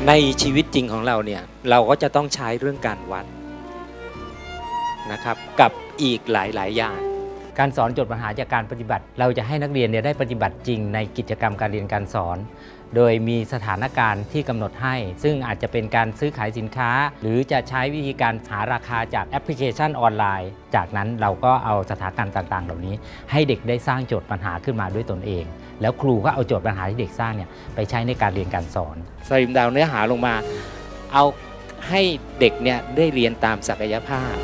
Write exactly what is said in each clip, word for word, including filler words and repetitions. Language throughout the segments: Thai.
ในชีวิตจริงของเราเนี่ยเราก็จะต้องใช้เรื่องการวัดนะครับกับอีกหลายๆอย่างการสอนโจทย์ปัญหาจากการปฏิบัติเราจะให้นักเรียนเนี่ยได้ปฏิบัติจริงในกิจกรรมการเรียนการสอนโดยมีสถานการณ์ที่กำหนดให้ซึ่งอาจจะเป็นการซื้อขายสินค้าหรือจะใช้วิธีการหาราคาจากแอปพลิเคชันออนไลน์จากนั้นเราก็เอาสถานการณ์ต่างๆเหล่านี้ให้เด็กได้สร้างโจทย์ปัญหาขึ้นมาด้วยตนเองแล้วครูก็เอาโจทย์ปัญหาที่เด็กสร้างเนี่ยไปใช้ในการเรียนการสอนสลิมดาวเนื้อหาลงมาเอาให้เด็กเนี่ยได้เรียนตามศักยภาพ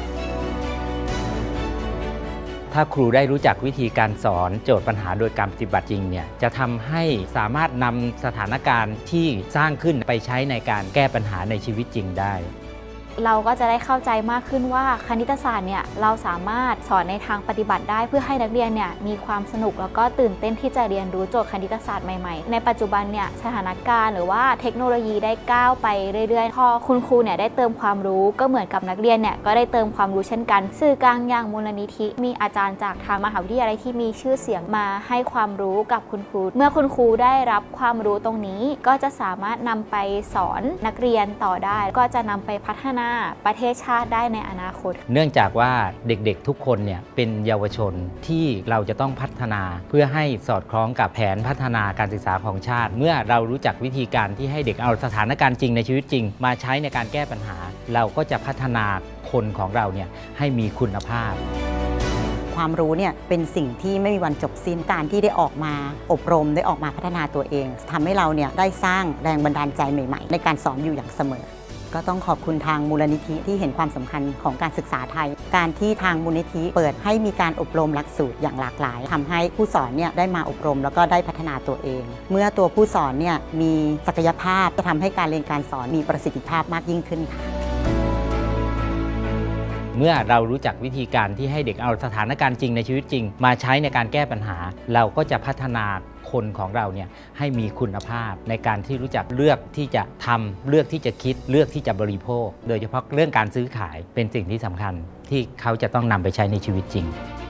ถ้าครูได้รู้จักวิธีการสอนโจทย์ปัญหาโดยการปฏิบัติจริงเนี่ยจะทำให้สามารถนำสถานการณ์ที่สร้างขึ้นไปใช้ในการแก้ปัญหาในชีวิตจริงได้เราก็จะได้เข้าใจมากขึ้นว่าคณิตศาสตร์เนี่ยเราสามารถสอนในทางปฏิบัติได้เพื่อให้นักเรียนเนี่ยมีความสนุกแล้วก็ตื่นเต้นที่จะเรียนรู้โจทย์คณิตศาสตร์ใหม่ๆในปัจจุบันเนี่ยสถานการณ์หรือว่าเทคโนโลยีได้ก้าวไปเรื่อยๆพอคุณครูเนี่ยได้เติมความรู้ก็เหมือนกับนักเรียนเนี่ยก็ได้เติมความรู้เช่นกันสื่อกลางอย่างมูลนิธิมีอาจารย์จากทางมหาวิทยาลัยที่มีชื่อเสียงมาให้ความรู้กับคุณครูเมื่อคุณครูได้รับความรู้ตรงนี้ก็จะสามารถนำไปสอนนักเรียนต่อได้ก็จะนำไปพัฒนาประเทศชาติได้ในอนาคตเนื่องจากว่าเด็กๆทุกคนเนี่ยเป็นเยาวชนที่เราจะต้องพัฒนาเพื่อให้สอดคล้องกับแผนพัฒนาการศึกษาของชาติเมื่อเรารู้จักวิธีการที่ให้เด็กเอาสถานการณ์จริงในชีวิตจริงมาใช้ในการแก้ปัญหาเราก็จะพัฒนาคนของเราเนี่ยให้มีคุณภาพความรู้เนี่ยเป็นสิ่งที่ไม่มีวันจบสิ้นการที่ได้ออกมาอบรมได้ออกมาพัฒนาตัวเองทำให้เราเนี่ยได้สร้างแรงบันดาลใจใหม่ๆในการสอนอยู่อย่างเสมอก็ต้องขอบคุณทางมูลนิธิที่เห็นความสำคัญของการศึกษาไทยการที่ทางมูลนิธิเปิดให้มีการอบรมหลักสูตรอย่างหลากหลายทำให้ผู้สอนเนี่ยได้มาอบรมแล้วก็ได้พัฒนาตัวเองเมื่อตัวผู้สอนเนี่ยมีศักยภาพจะทำให้การเรียนการสอนมีประสิทธิภาพมากยิ่งขึ้นค่ะเมื่อเรารู้จักวิธีการที่ให้เด็กเอาสถานการณ์จริงในชีวิตจริงมาใช้ในการแก้ปัญหาเราก็จะพัฒนาคนของเราเนี่ยให้มีคุณภาพในการที่รู้จักเลือกที่จะทำเลือกที่จะคิดเลือกที่จะบริโภคโดยเฉพาะเรื่องการซื้อขายเป็นสิ่งที่สำคัญที่เขาจะต้องนำไปใช้ในชีวิตจริง